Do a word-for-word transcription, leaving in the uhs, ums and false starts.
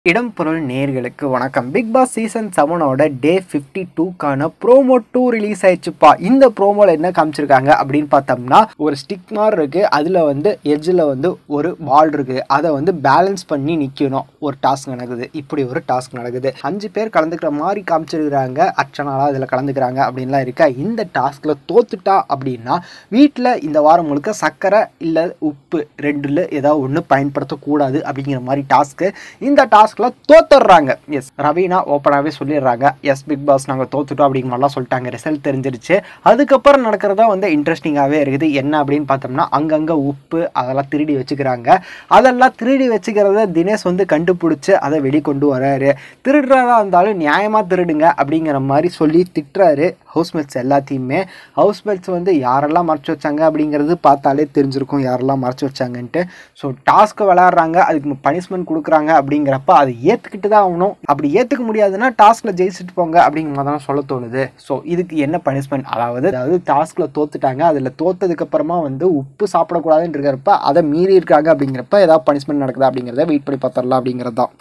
இடம் பொருள் நேர்களுக்கு வணக்கம். பிக் பாஸ் சீசன் செவனோட டே ஃபிஃப்டி டூக்கான ப்ரோமோ டூ ரிலீஸ் ஆயிடுச்சுப்பா. இந்த ப்ரோமோல என்ன காமிச்சிருக்காங்க அப்படின்னு பார்த்தோம்னா, ஒரு ஸ்டிக் மாதிரி இருக்கு, அதுல வந்து எட்ஜில் வந்து ஒரு பால் இருக்கு, அதை வந்து பேலன்ஸ் பண்ணி நிற்கணும். ஒரு டாஸ்க் நடக்குது. இப்படி ஒரு டாஸ்க் நடக்குது. அஞ்சு பேர் கலந்துக்கிற மாதிரி காமிச்சிருக்கிறாங்க. அர்ச்சனாலா இதில் கலந்துக்கிறாங்க அப்படின்லாம் இருக்கா. இந்த டாஸ்க்ல தோத்துட்டா அப்படின்னா வீட்டில் இந்த வாரம் முழுக்க சர்க்கரை இல்லை உப்பு ரெண்டுல ஏதாவது ஒன்று பயன்படுத்தக்கூடாது அப்படிங்கிற மாதிரி டாஸ்க்கு. இந்த டாஸ்க் தோத்துறாங்க. எஸ், ரவீனா ஓப்பனாகவே சொல்லிடுறாங்க, எஸ் பிக் பாஸ் நாங்கள் தோத்துட்டோம் அப்படிங்கிற மாதிரிலாம் சொல்லிட்டாங்க. ரிசல்ட் தெரிஞ்சிருச்சு. அதுக்கப்புறம் நடக்கிறதா வந்து இன்ட்ரெஸ்டிங்காகவே இருக்குது. என்ன அப்படின்னு பார்த்தோம்னா, அங்கங்கே உப்பு அதெல்லாம் திருடி வச்சுக்கிறாங்க. அதெல்லாம் திருடி வச்சுக்கிறத தினேஷ் வந்து கண்டுபிடிச்சி அதை வெளிக்கொண்டு வராரு. திருடுறதா இருந்தாலும் நியாயமாக திருடுங்க அப்படிங்கிற மாதிரி சொல்லி திட்டுறாரு ஹவுஸ்மேட்ஸ் எல்லாத்தையுமே. ஹவுஸ்மேட்ஸ் வந்து யாரெல்லாம் மறைச்சி வச்சாங்க அப்படிங்கிறது பார்த்தாலே தெரிஞ்சிருக்கும் யாரெல்லாம் மறைச்சி வச்சாங்கன்ட்டு. ஸோ டாஸ்க்கு விளையாடுறாங்க, அதுக்கு பனிஷ்மெண்ட் கொடுக்குறாங்க அப்படிங்கிறப்ப அதை ஏற்றுக்கிட்டு தான் ஆகணும். அப்படி ஏற்றுக்க முடியாதுன்னா டாஸ்கில் ஜெயிச்சுட்டு போங்க அப்படிங்கிற மாதிரி தான் சொல்ல தோணுது. ஸோ இதுக்கு என்ன பனிஷ்மெண்ட், அதாவது அதாவது டாஸ்கில் தோத்துட்டாங்க, அதில் தோத்ததுக்கு அப்புறமா வந்து உப்பு சாப்பிடக்கூடாதுன்னு இருக்கிறப்ப அதை மீறி இருக்காங்க அப்படிங்கிறப்ப ஏதாவது பனிஷ்மெண்ட் நடக்குதா அப்படிங்கிறத வெயிட் பண்ணி பார்த்துடலாம் அப்படிங்கிறது தான்.